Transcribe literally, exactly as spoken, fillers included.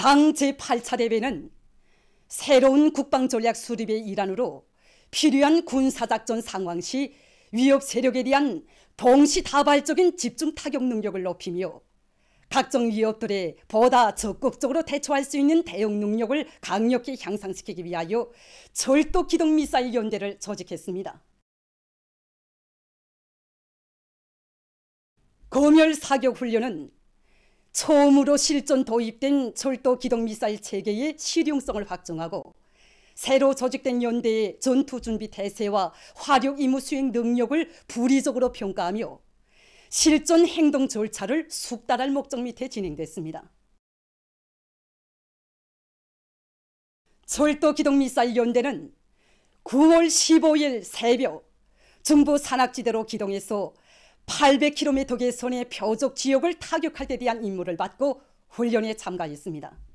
당 제팔 차 대회는 새로운 국방전략 수립의 일환으로 필요한 군사작전 상황 시 위협 세력에 대한 동시다발적인 집중 타격 능력을 높이며 각종 위협들에 보다 적극적으로 대처할 수 있는 대응 능력을 강력히 향상시키기 위하여 철도 기동 미사일 연대를 조직했습니다. 검열 사격 훈련은 처음으로 실전 도입된 철도 기동 미사일 체계의 실용성을 확정하고 새로 조직된 연대의 전투 준비 태세와 화력 임무 수행 능력을 부리적으로 평가하며 실전 행동 절차를 숙달할 목적 밑에 진행됐습니다. 철도 기동 미사일 연대는 구월 십오일 새벽 중부 산악지대로 기동해서 팔백 킬로미터 계선의 표적 지역을 타격할 데 대한 임무를 받고 훈련에 참가했습니다.